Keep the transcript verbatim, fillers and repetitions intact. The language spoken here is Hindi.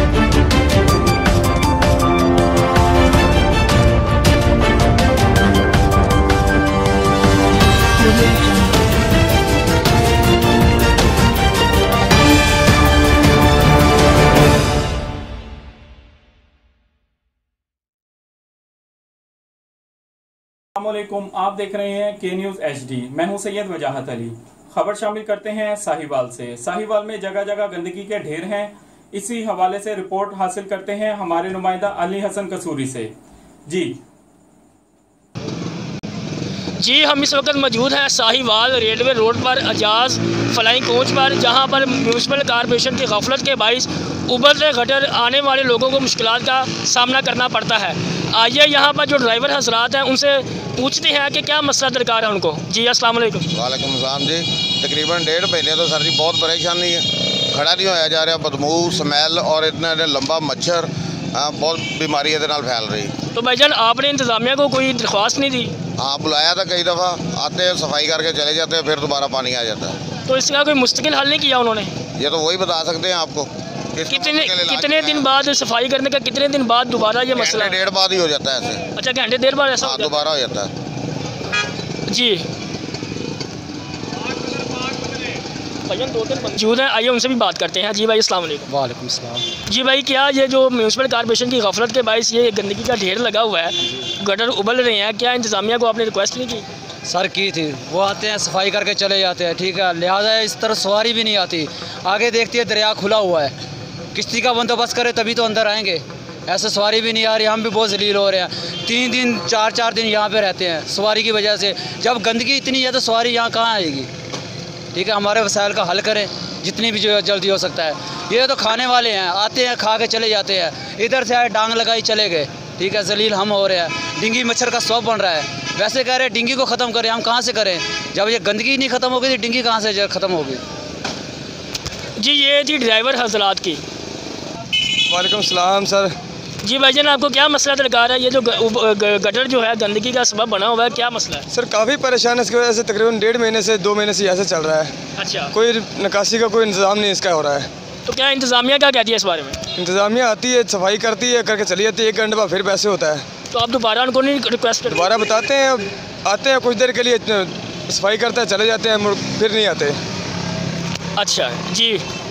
अस्सलामुअलैकुम, आप देख रहे हैं के न्यूज़ एच डी। मैं हूं सैयद वजाहत अली। खबर शामिल करते हैं साहिवाल से। साहिवाल में जगह जगह गंदगी के ढेर हैं। इसी हवाले से रिपोर्ट हासिल करते हैं हमारे नुमाइंदा अली हसन कसूरी से। जी जी हम इस वक्त मौजूद हैं साहिवाल रेलवे रोड पर अजाज फ्लाइंग कोच पर, जहां पर म्यूनसिपल कॉरपोरेशन की गफलत के बाइस उबलते गटर आने वाले लोगों को मुश्किलात का सामना करना पड़ता है। आइए यहां पर जो ड्राइवर हजरात हैं उनसे पूछते हैं कि क्या मसला दरकार है उनको। जी अस्सलाम वालेकुम। वालेकुम सलाम जी। तकरीबन डेढ़ महीने तो सर जी बहुत परेशानी है, खड़ा नहीं होया जा रहा, बदबू स्मैल और इतना लंबा मच्छर, बहुत बीमारी ये फैल रही। तो भाईजान आपने इंतजामिया को कोई दरख्वास्त नहीं दी? हाँ बुलाया था कई दफ़ा, आते हैं सफाई करके चले जाते हैं, फिर दोबारा पानी आ जाता है। तो इसका कोई मुस्तकिल हल नहीं किया उन्होंने? ये तो वही बता सकते हैं आपको। कितने कितने दिन बाद सफाई करने का, कितने दिन बाद दोबारा ये मसला? डेढ़ बाद ही हो जाता है ऐसे। अच्छा, घंटे देर बाद ऐसा दोबारा हो जाता है जी। भाईजान दो तीन मौजूद हैं, आइए उनसे भी बात करते हैं। जी भाई अस्सलाम वालेकुम। वालेकुम सलाम। जी भाई, क्या ये जो म्यूनसिपल कॉरपोरेशन की गफलत के बायस ये गंदगी का ढेर लगा हुआ है, गटर उबल रहे हैं, क्या इंतज़ामिया को आपने रिक्वेस्ट नहीं की? सर की थी, वो आते हैं सफाई करके चले जाते हैं, ठीक है। लिहाजा इस तरह सवारी भी नहीं आती, आगे देखती है दरिया खुला हुआ है, किश्ती का बंदोबस्त करे तभी तो अंदर आएंगे। ऐसे सवारी भी नहीं आ रही, हम भी बहुत जलील हो रहे हैं। तीन दिन चार चार दिन यहाँ पे रहते हैं सवारी की वजह से। जब गंदगी इतनी है तो सवारी यहाँ कहाँ आएगी? ठीक है, हमारे वसाइल का हल करें जितनी भी जो जल्दी हो सकता है। ये तो खाने वाले हैं, आते हैं खा के चले जाते हैं, इधर से आए डांग लगाई चले गए, ठीक है। जलील हम हो रहे हैं, डेंगू मच्छर का सौंप बन रहा है। वैसे कह रहे हैं डेंगू को ख़त्म करें, हम कहाँ से करें? जब ये गंदगी नहीं ख़त्म होगी तो डेंगू कहाँ से ख़त्म होगी? जी ये थी ड्राइवर हजरात की। वालेकुम सलाम सर। जी भाईजान, आपको क्या मसला दरकार है? ये जो गटर जो है गंदगी का सबब बना हुआ है, क्या मसला है? सर काफ़ी परेशान है इसकी वजह से, तकरीबन डेढ़ महीने से दो महीने से ऐसे चल रहा है। अच्छा, कोई निकासी का कोई इंतज़ाम नहीं इसका हो रहा है। तो क्या इंतज़ामिया क्या कहती है इस बारे में? इंतज़ामिया आती है, सफाई करती है, करके चली जाती है, एक घंटे बाद फिर पैसे होता है। तो आप दोबारा उनको नहीं रिक्वेस्ट करते? दोबारा बताते हैं, आते हैं कुछ देर के लिए, सफाई करते हैं चले जाते हैं, फिर नहीं आते। अच्छा जी।